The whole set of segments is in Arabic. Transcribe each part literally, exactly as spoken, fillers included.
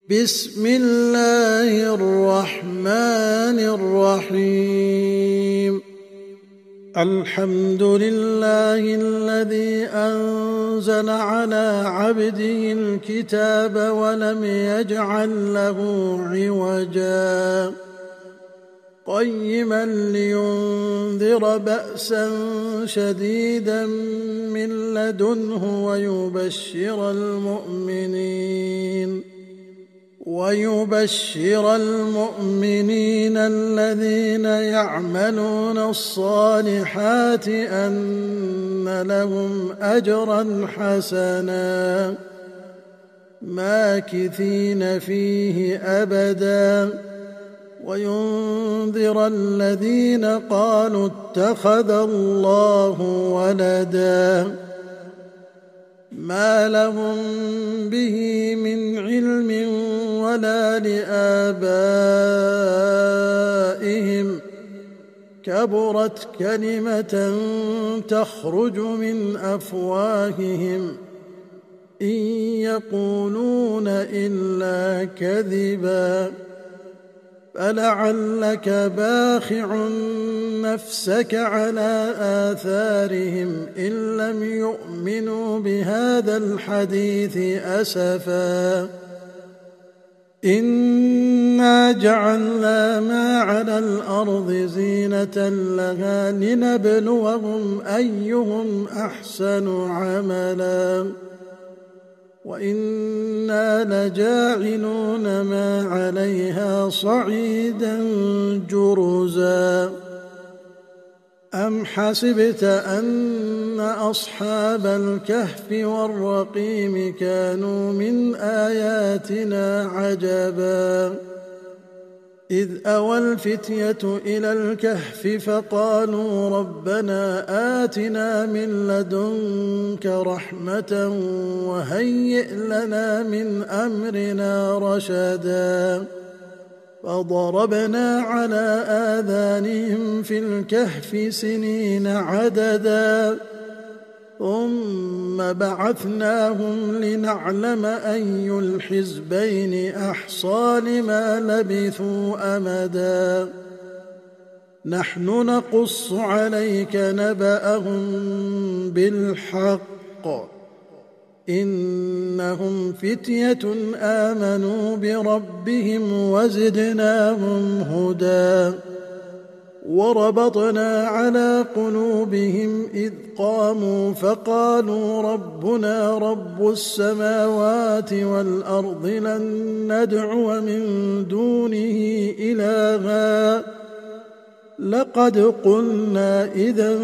بسم الله الرحمن الرحيم. الحمد لله الذي أنزل على عبده الكتاب ولم يجعل له عوجا قيما لينذر بأسا شديدا من لدنه ويبشر المؤمنين ويبشر المؤمنين الذين يعملون الصالحات أن لهم أجرا حسنا ماكثين فيه أبدا وينذر الذين قالوا اتخذ الله ولدا ما لهم به من علم ولا لآبائهم كبرت كلمة تخرج من أفواههم إن يقولون إلا كذبا فلعلك باخع نفسك على آثارهم إن لم يؤمنوا بهذا الحديث أسفا إنا جعلنا ما على الأرض زينة لها لنبلوهم أيهم أحسن عملا وإنا لجاعلون ما عليها صعيدا جرزا أم حسبت أن أصحاب الكهف والرقيم كانوا من آياتنا عجبا إذ أوى الفتية إلى الكهف فقالوا ربنا آتنا من لدنك رحمة وهيئ لنا من أمرنا رشدا فضربنا على آذانهم في الكهف سنين عددا ثم بعثناهم لنعلم أي الحزبين أحصى لما لبثوا أمدا نحن نقص عليك نبأهم بالحق إنهم فتية آمنوا بربهم وزدناهم هدى وربطنا على قلوبهم إذ قاموا فقالوا ربنا رب السماوات والأرض لن ندعو من دونه إلها لقد قلنا إذا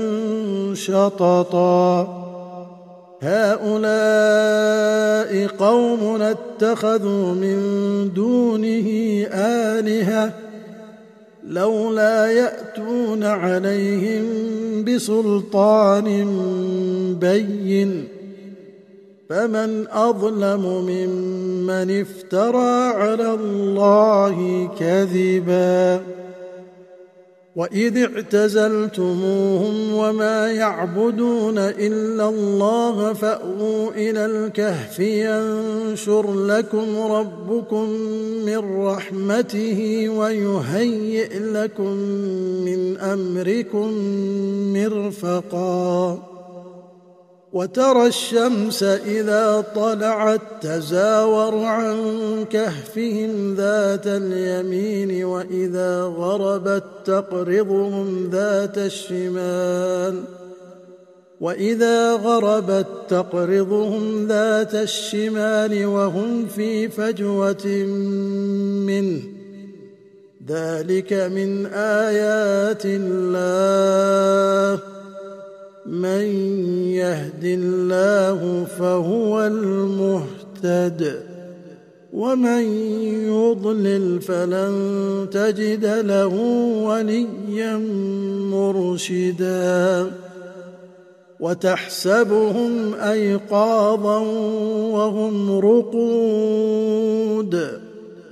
شططا هؤلاء قوم اتخذوا من دونه آلهة لولا يأتون عليهم بسلطان بين فمن أظلم ممن افترى على الله كذبا وإذ اعتزلتموهم وما يعبدون إلا الله فأووا إلى الكهف ينشر لكم ربكم من رحمته ويهيئ لكم من أمركم مرفقا وترى الشمس إذا طلعت تزاور عن كهفهم ذات اليمين وإذا غربت تقرضهم ذات الشمال وإذا غربت تقرضهم ذات الشمال وهم في فجوة منه ذلك من آيات الله من يهد الله فهو المهتد ومن يضلل فلن تجد له وليا مرشدا وتحسبهم أيقاظا وهم رقود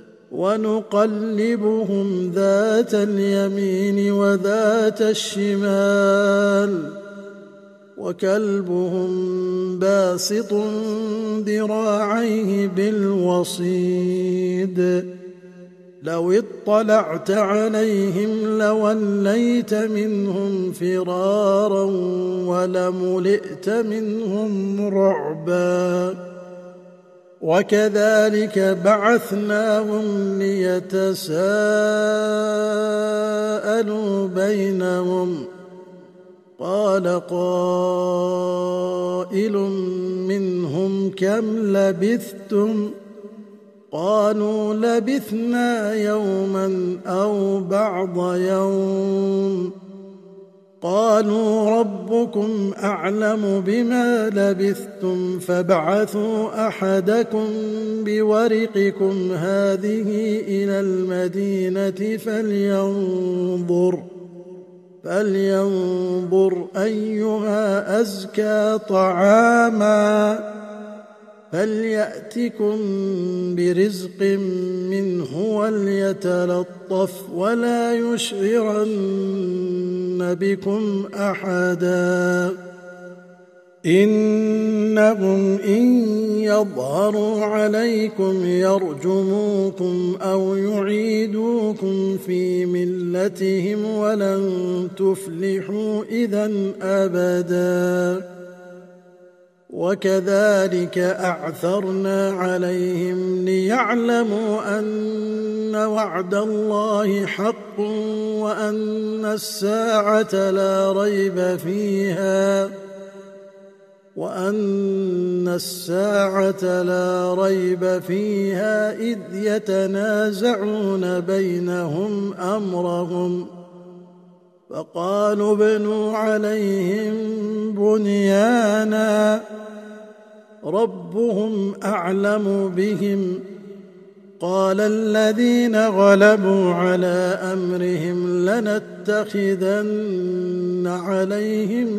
ونقلبهم ذات اليمين وذات الشمال وكلبهم باسط ذراعيه بالوصيد شديد لو اطلعت عليهم لوليت منهم فرارا ولملئت منهم رعبا وكذلك بعثناهم ليتساءلوا بينهم قال قائل منهم كم لبثتم قالوا لبثنا يوما أو بعض يوم قالوا ربكم أعلم بما لبثتم فابعثوا أحدكم بورقكم هذه إلى المدينة فلينظر فلينظر أيها أزكى طعاما فليأتكم برزق منه وليتلطف ولا يشعرن بكم أحدا إنهم إن يظهروا عليكم يرجموكم أو يعيدوكم في ملتهم ولن تفلحوا إذا أبدا وكذلك أعثرنا عليهم ليعلموا أن وعد الله حق وأن الساعة لا ريب فيها وأن الساعة لا ريب فيها إذ يتنازعون بينهم أمرهم فقالوا ابنوا عليهم بنيانا ربهم أعلم بهم قال الذين غلبوا على أمرهم لنتخذن عليهم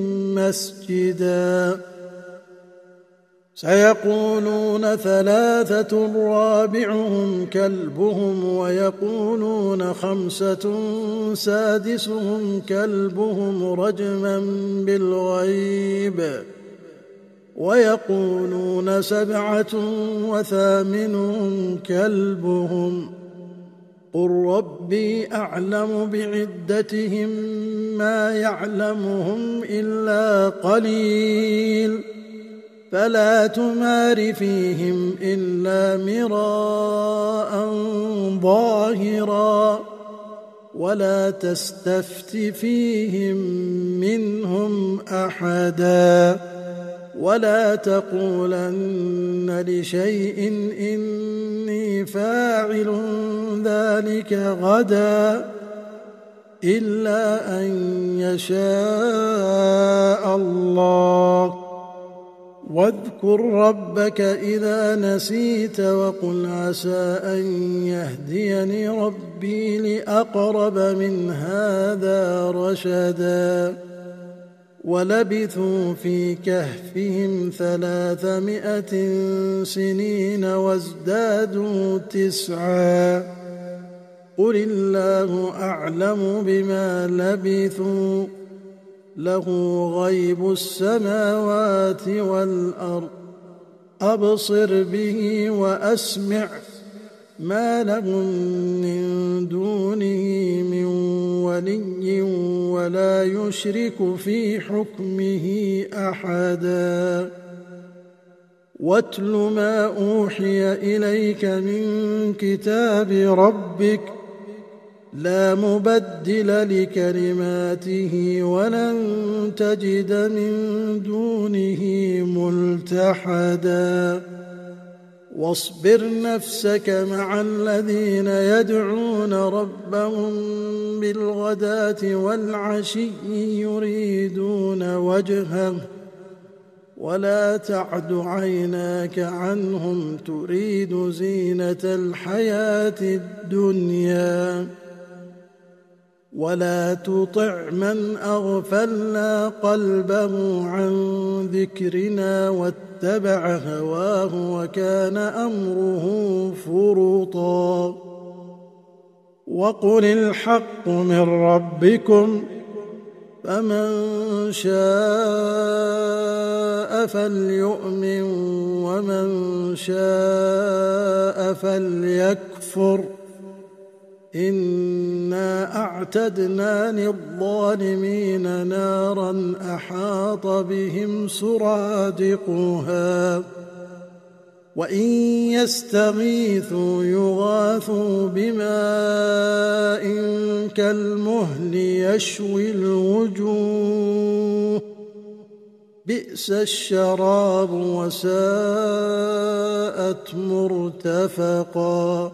مسجدا سيقولون ثلاثة رابعهم كلبهم ويقولون خمسة سادسهم كلبهم رجما بالغيب ويقولون سبعة وثامنهم كلبهم قل ربي أعلم بعدتهم ما يعلمهم إلا قليل فلا تمار فيهم إلا مراء ظاهرا ولا تستفت فيهم منهم أحدا ولا تقولن لشيء إني فاعل ذلك غدا إلا أن يشاء الله واذكر ربك إذا نسيت وقل عسى أن يهديني ربي لأقرب من هذا رشدا ولبثوا في كهفهم ثلاثمائة سنين وازدادوا تسعا قل الله أعلم بما لبثوا له غيب السماوات والأرض أبصر به وأسمع ما لهم من دونه من ولي ولا يشرك في حكمه أحدا واتل ما أوحي إليك من كتاب ربك لا مبدل لكلماته ولن تجد من دونه ملتحدا واصبر نفسك مع الذين يدعون ربهم بالغداة والعشي يريدون وجهه ولا تعد عيناك عنهم تريد زينة الحياة الدنيا ولا تطع من أغفلنا قلبه عن ذكرنا واتبع هواه وكان أمره فرطا وقل الحق من ربكم فمن شاء فليؤمن ومن شاء فليكفر إنا أعتدنا للظالمين نارا أحاط بهم سرادقها وإن يستغيثوا يغاثوا بماء كالمهل يشوي الوجوه بئس الشراب وساءت مرتفقا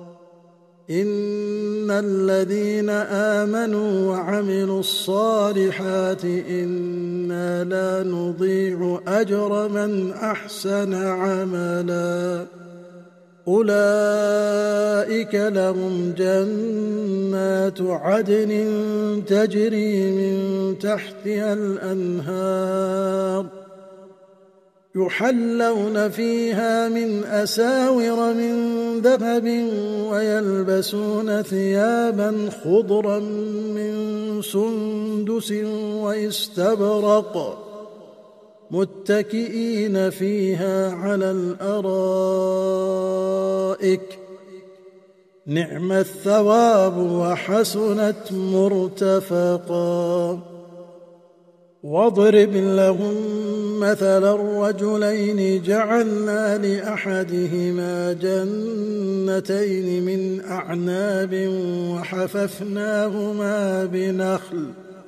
إن الذين آمنوا وعملوا الصالحات إنا لا نضيع أجر من أحسن عملا أولئك لهم جنات عدن تجري من تحتها الأنهار يحلون فيها من أساور من ذهب ويلبسون ثيابا خضرا من سندس واستبرق متكئين فيها على الأرائك نعم الثواب وحسنت مرتفقا واضرب لهم مثل الرجلين جعلنا لأحدهما جنتين من أعناب وحففناهما بنخل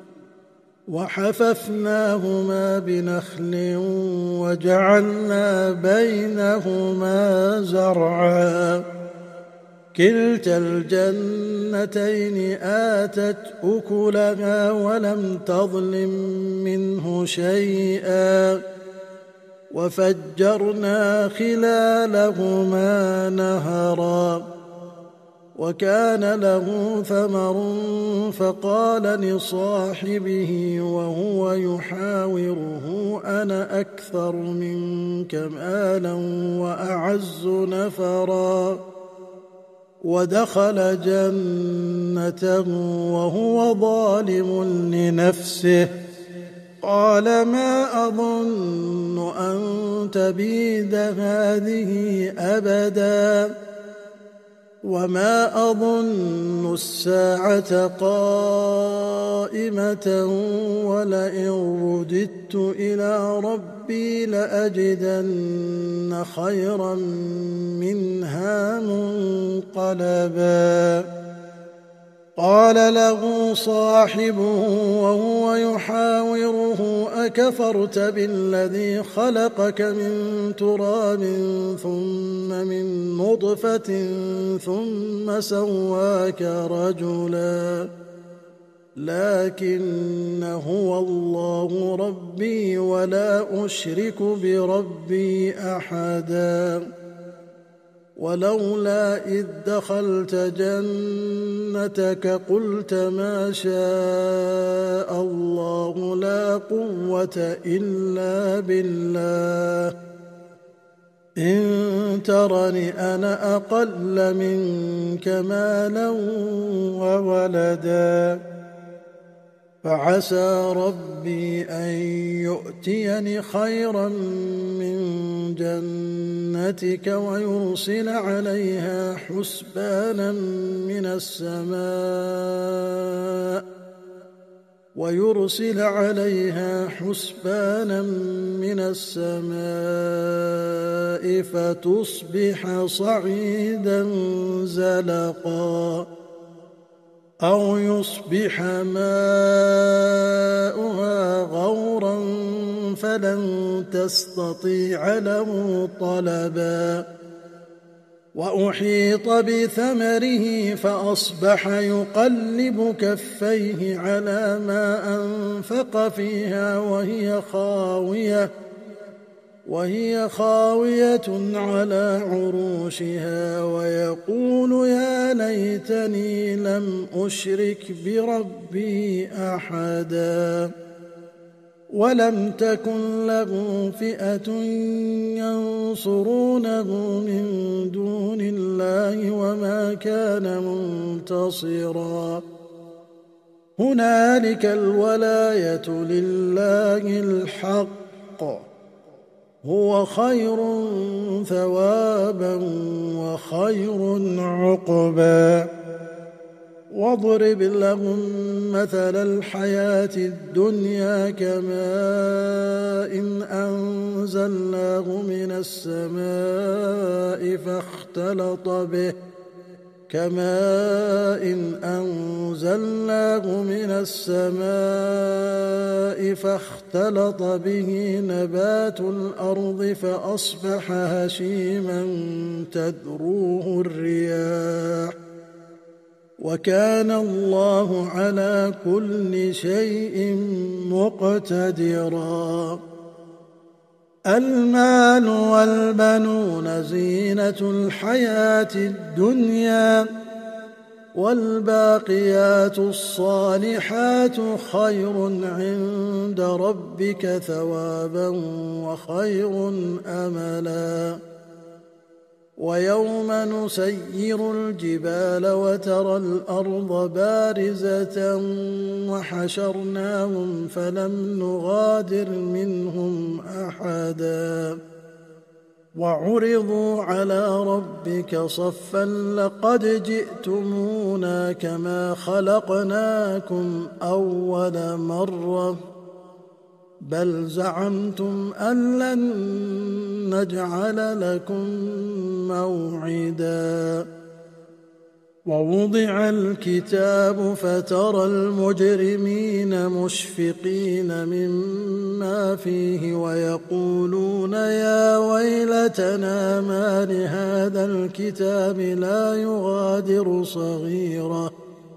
وحففناهما بنخل وجعلنا بينهما زرعا كلتا الجنتين آتت أكلها ولم تظلم منه شيئا وفجرنا خلالهما نهرا وكان له ثمر فقال لصاحبه وهو يحاوره أنا أكثر منك مالا وأعز نفرا ودخل جنته وهو ظالم لنفسه قال ما أظن أن تبيد هذه أبدا وما أظن الساعة قائمة ولئن رددت إلى ربي لأجدن خيرا منها منقلبا قال له صاحبه وهو يحاوره أكفرت بالذي خلقك من تراب ثم من نطفة ثم سواك رجلا لكن هو الله ربي ولا أشرك بربي أحدا ولولا إذ دخلت جنتك قلت ما شاء الله لا قوة إلا بالله إن ترني أنا أقل منك مالا وولدا فعسى ربي أن يؤتيني خيرا من جنتك ويرسل عليها حسبانا من السماء ويرسل عليها حسبانا من السماء فتصبح صعيدا زلقا أو يصبح ماؤها غورا فلن تستطيع له طلبا وأحيط بثمره فأصبح يقلب كفيه على ما أنفق فيها وهي خاوية وهي خاوية على عروشها ويقول يا ليتني لم أشرك بربي أحدا ولم تكن له فئة ينصرونه من دون الله وما كان منتصرا هنالك الولاية لله الحق هو خير ثوابا وخير عقبا واضرب لهم مثل الحياة الدنيا كماء إن أنزلناه من السماء فاختلط به كماء إن أنزلناه من السماء فاختلط به نبات الأرض فأصبح هشيما تذروه الرياح وكان الله على كل شيء مقتدرا المال والبنون زينة الحياة الدنيا والباقيات الصالحات خير عند ربك ثوابا وخير أملا ويوم نسير الجبال وترى الأرض بارزة وحشرناهم فلم نغادر منهم أحدا وعرضوا على ربك صفا لقد جئتمونا كما خلقناكم أول مرة بل زعمتم أن لن نجعل لكم موعدا ووضع الكتاب فترى المجرمين مشفقين مما فيه ويقولون يا ويلتنا ما لهذا الكتاب لا يغادر صغيرة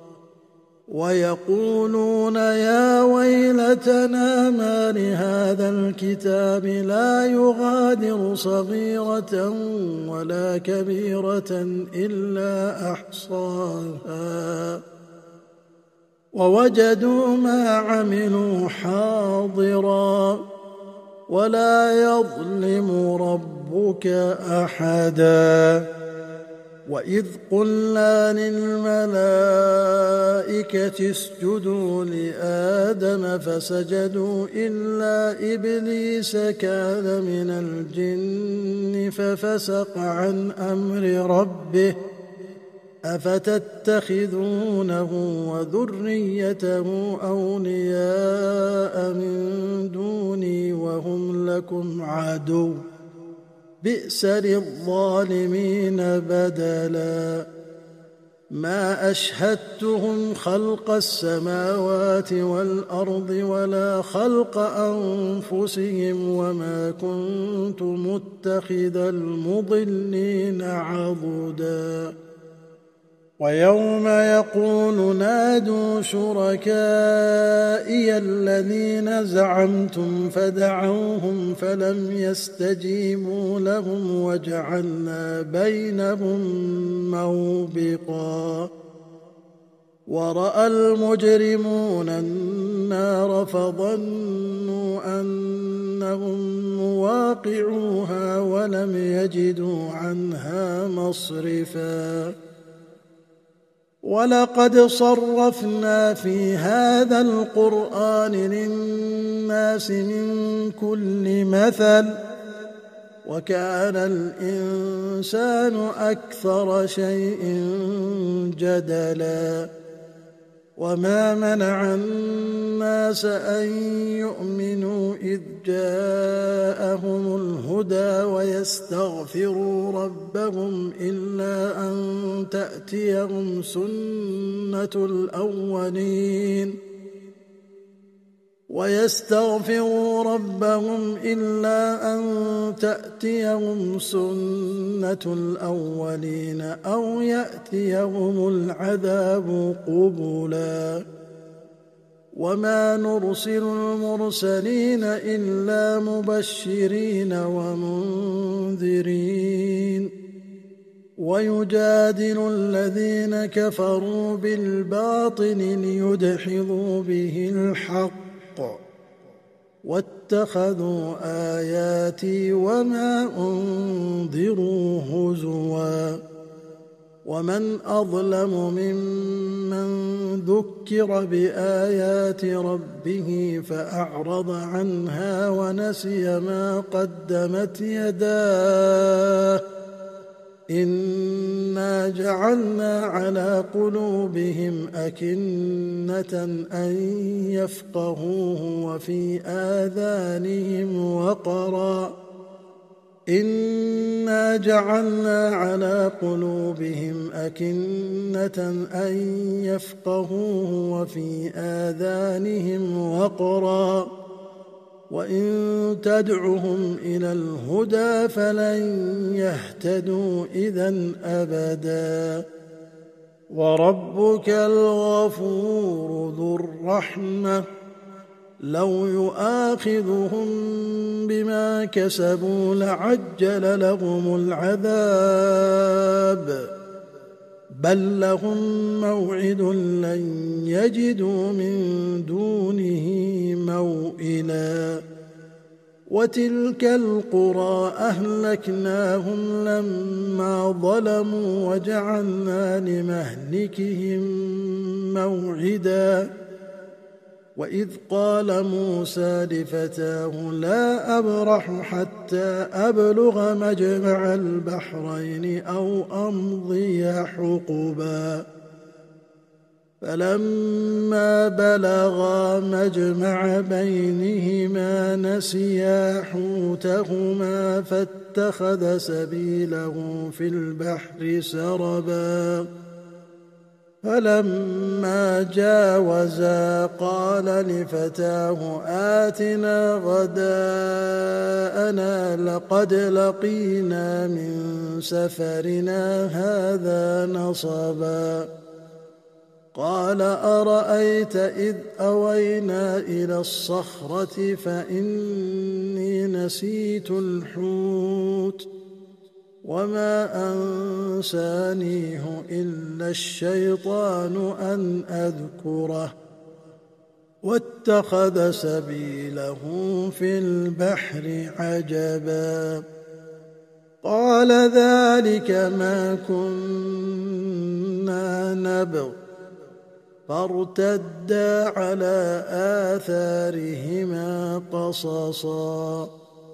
ويقولون يا ويلتنا ما لهذا الكتاب لا يغادر صغيرة ولا كبيرة إلا أحصاها ووجدوا ما عملوا حاضرا ولا يظلم ربك أحدا وإذ قلنا للملائكة اسجدوا لآدم فسجدوا إلا إبليس كان من الجن ففسق عن أمر ربه أفتتخذونه وذريته أولياء من دوني وهم لكم عدو بئس للظالمين بدلا ما أشهدتهم خلق السماوات والأرض ولا خلق أنفسهم وما كنت متخذ المضلين عضدا ويوم يقول نادوا شركائي الذين زعمتم فدعوهم فلم يستجيبوا لهم وجعلنا بينهم موبقا ورأى المجرمون النار فظنوا أنهم مواقعوها ولم يجدوا عنها مصرفا ولقد صرفنا في هذا القرآن للناس من كل مثل وكان الإنسان أكثر شيء جدلا وما منع الناس أن يؤمنوا إذ جاءهم الهدى ويستغفروا ربهم إلا أن تأتيهم سنة الأولين ويستغفروا ربهم إلا أن تأتيهم سنة الأولين أو يأتيهم العذاب قبلا وما نرسل المرسلين إلا مبشرين ومنذرين ويجادل الذين كفروا بالباطل ليدحضوا به الحق واتخذوا آياتي وما أنذروا هزوا ومن أظلم ممن ذكر بآيات ربه فأعرض عنها ونسي ما قدمت يداه إنا جعلنا على قلوبهم أكنة أن يفقهوه وفي آذانهم وقرا إنا جعلنا على قلوبهم أكنة أن يفقهوه وفي آذانهم وقرا وإن تدعهم إلى الهدى فلن يهتدوا إذا أبدا وربك الغفور ذو الرحمة لو يؤاخذهم بما كسبوا لعجل لهم العذاب بل لهم موعد لن يجدوا من دونه موئلا وتلك القرى أهلكناهم لما ظلموا وجعلنا لمهلكهم موعدا وإذ قال موسى لفتاه لا أبرح حتى أبلغ مجمع البحرين أو أمضي حقبا فلما بلغا مجمع بينهما نسيا حوتهما فاتخذ سبيله في البحر سربا فلما جاوزا قال لفتاه آتنا غداءنا لقد لقينا من سفرنا هذا نصبا قال أرأيت إذ أوينا إلى الصخرة فإني نسيت الحوت وما أنسانيه إلا الشيطان أن أذكره واتخذ سبيله في البحر عجبا قال ذلك ما كنا نبغ فارتدا على آثارهما قصصا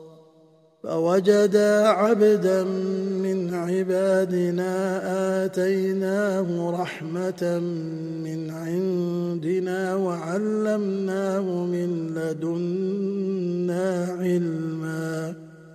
فوجدا عبدا من عبادنا آتيناه رحمة من عندنا وعلمناه من لدنا علما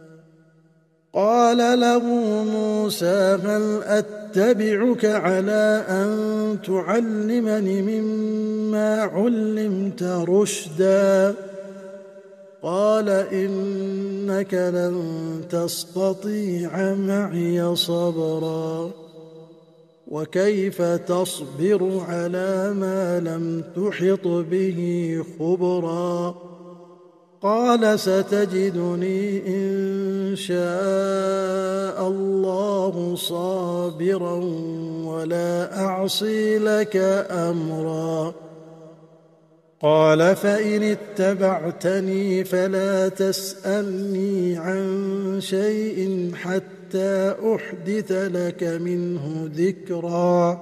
قال له موسى هل أتبعك على أن تعلمني مما علمت رشدا قال إنك لن تستطيع معي صبرا وكيف تصبر على ما لم تحط به خبرا قال ستجدني إن شاء الله صابرا ولا أعصي لك أمرا قال فإن اتبعتني فلا تسألني عن شيء حتى أحدث لك منه ذكرا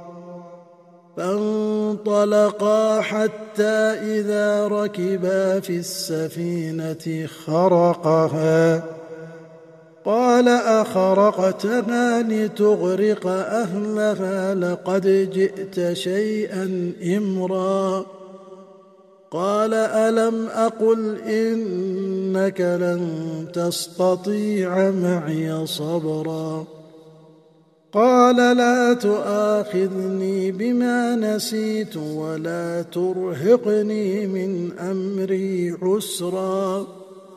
فانطلقا حتى إذا ركبا في السفينة خرقها قال أخرقتها لتغرق أهلها لقد جئت شيئا إمرا قال ألم أقل إنك لن تستطيع معي صبرا قال لا تؤاخذني بما نسيت ولا ترهقني من أمري عسرا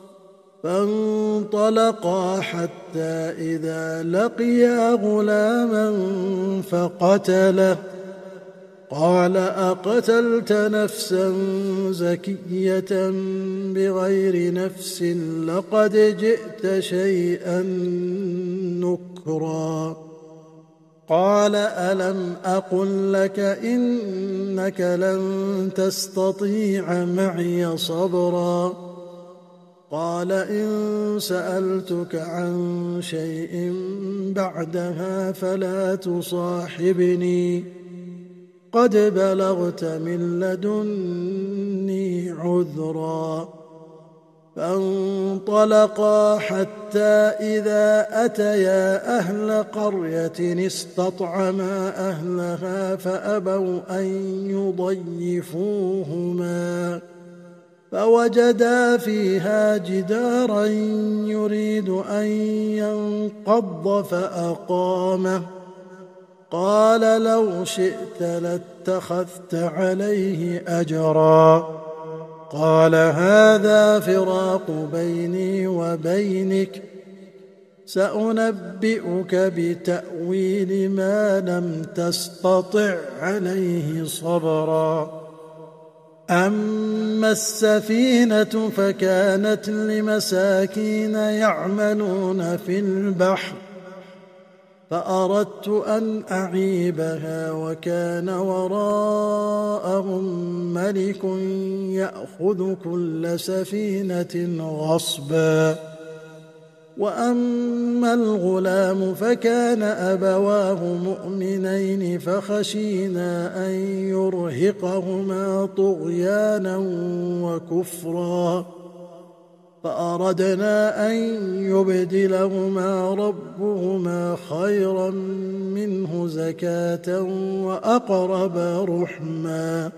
فانطلقا حتى إذا لقيا غلاما فقتله قال أقتلت نفسا زكية بغير نفس لقد جئت شيئا نكرا قال ألم أقل لك إنك لن تستطيع معي صبرا قال إن سألتك عن شيء بعدها فلا تصاحبني قد بلغت من لدني عذرا. فانطلقا حتى إذا أتيا أهل قرية استطعما أهلها فأبوا أن يضيفوهما فوجدا فيها جدارا يريد أن ينقض فأقامه قال لو شئت لاتخذت عليه أجرا. قال هذا فراق بيني وبينك سأنبئك بتأويل ما لم تستطع عليه صبرا. أما السفينة فكانت لمساكين يعملون في البحر فأردت أن أعيبها وكان وراءهم ملك يأخذ كل سفينة غصبا. وأما الغلام فكان أبواه مؤمنين فخشينا أن يرهقهما طغيانا وكفرا فأردنا أن يبدلهما ربهما خيرا منه زكاة وأقرب رحما.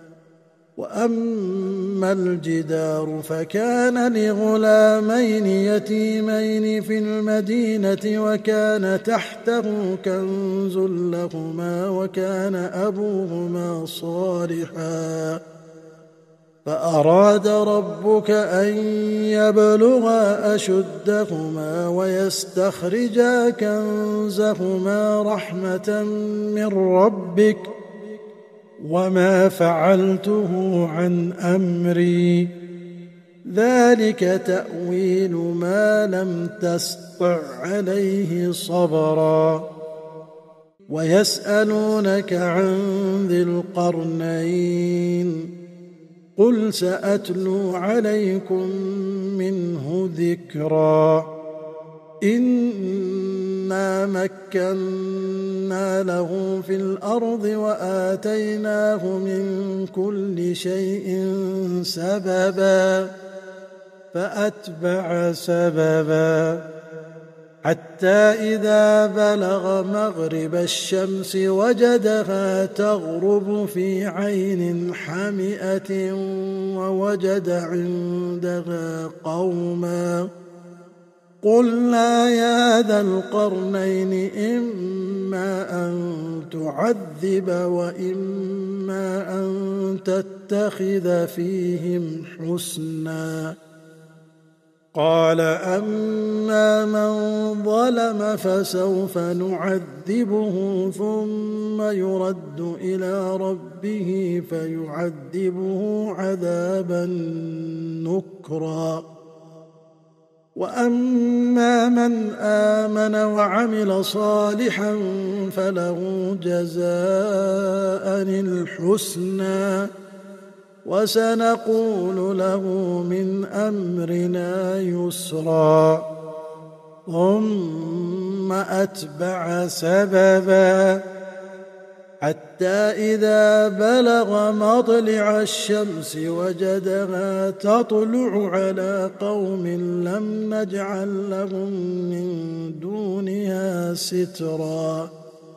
وأما الجدار فكان لغلامين يتيمين في المدينة وكان تحته كنز لهما وكان أبوهما صالحا فأراد ربك أن يبلغا أشدهما ويستخرجا كنزهما رحمة من ربك وما فعلته عن أمري ذلك تأويل ما لم تسطع عليه صبرا. ويسألونك عن ذي القرنين قل سأتلو عليكم منه ذكرا. إنا مكنا له في الأرض وآتيناه من كل شيء سببا فأتبع سببا حتى إذا بلغ مغرب الشمس وجدها تغرب في عين حمئة ووجد عندها قوما قلنا يا ذا القرنين إما أن تعذب وإما أن تتخذ فيهم حسنا. قال أما من ظلم فسوف نعذبه ثم يرد إلى ربه فيعذبه عذابا نكرا. وأما من آمن وعمل صالحا فله جزاء الحسنى وسنقول له من أمرنا يسرا. ثم أتبع سببا حتى إذا بلغ مطلع الشمس وجدها تطلع على قوم لم نجعل لهم من دونها سترا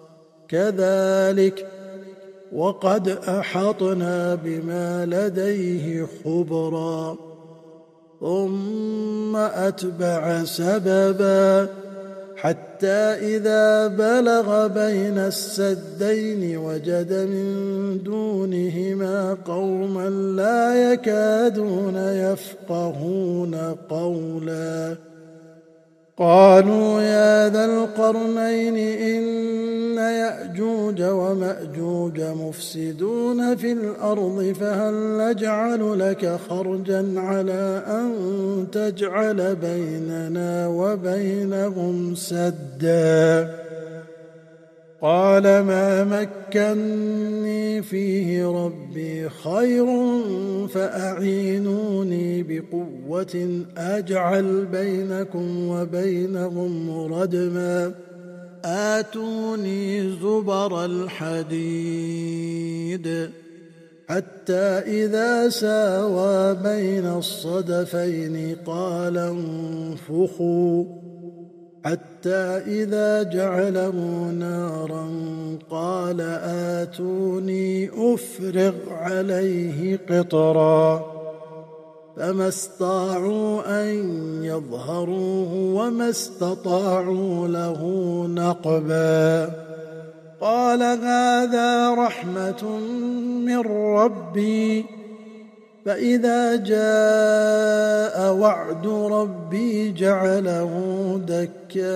كذلك وقد أحطنا بما لديه خبرا. ثم أتبع سببا حتى إذا بلغ بين السدين وجد من دونهما قوما لا يكادون يفقهون قولا قالوا يا ذا القرنين إن يأجوج ومأجوج مفسدون في الأرض فهل نجعل لك خرجا على أن تجعل بيننا وبينهم سدا قال ما مكني فيه ربي خير فأعينوني بقوة أجعل بينكم وبينهم ردما آتوني زبر الحديد حتى إذا ساوى بين الصدفين قال انفخوا حتى إذا جعله نارا قال آتوني أفرغ عليه قطرا فما استطاعوا أن يظهروه وما استطاعوا له نقبا قال هذا رحمة من ربي فإذا جاء وعد ربي جعله دكاء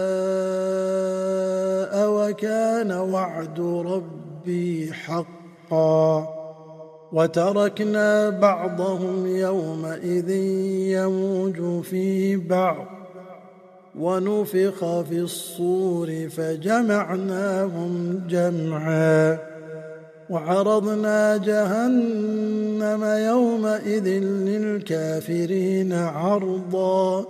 وكان وعد ربي حقا وتركنا بعضهم يومئذ يموج في بعض ونفخ في الصور فجمعناهم جمعا وعرضنا جهنم يومئذ للكافرين عرضا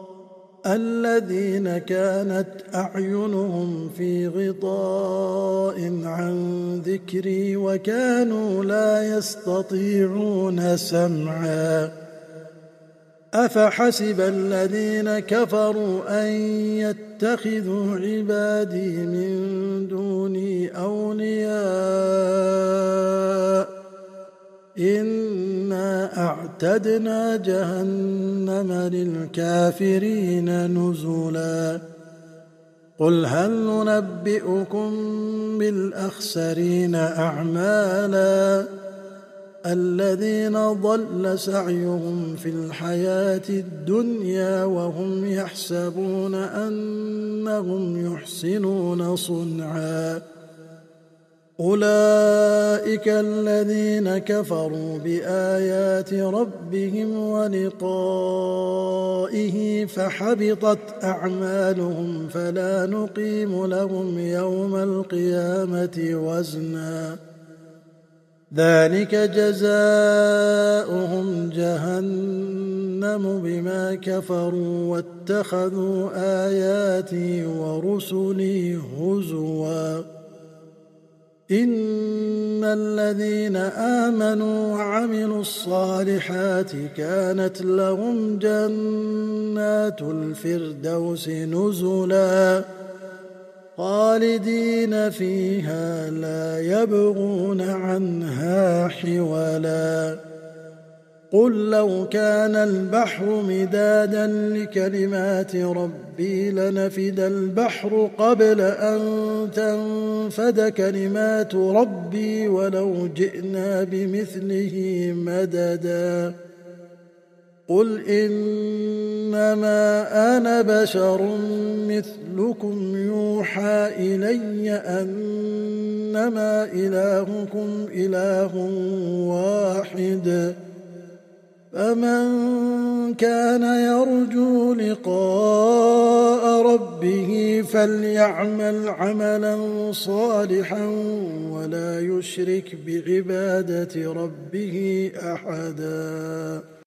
الذين كانت أعينهم في غطاء عن ذكري وكانوا لا يستطيعون سمعا أفحسب الذين كفروا أن يتخذوا عبادي من دوني أولياء إنا أعتدنا جهنم للكافرين نزلا قل هل ننبئكم بالأخسرين أعمالا الذين ضل سعيهم في الحياة الدنيا وهم يحسبون أنهم يحسنون صنعا أولئك الذين كفروا بآيات ربهم ولقائه فحبطت أعمالهم فلا نقيم لهم يوم القيامة وزنا ذلك جزاؤهم جهنم بما كفروا واتخذوا آياتي ورسلي هزوا إن الذين آمنوا وعملوا الصالحات كانت لهم جنات الفردوس نزلا خالدين فيها لا يبغون عنها حولا قل لو كان البحر مدادا لكلمات ربي لنفد البحر قبل أن تنفد كلمات ربي ولو جئنا بمثله مددا قل إنما أنا بشر مثلكم يوحى إلي أنما إلهكم إله واحد فمن كان يرجو لقاء ربه فليعمل عملا صالحا ولا يشرك بعبادة ربه أحدا.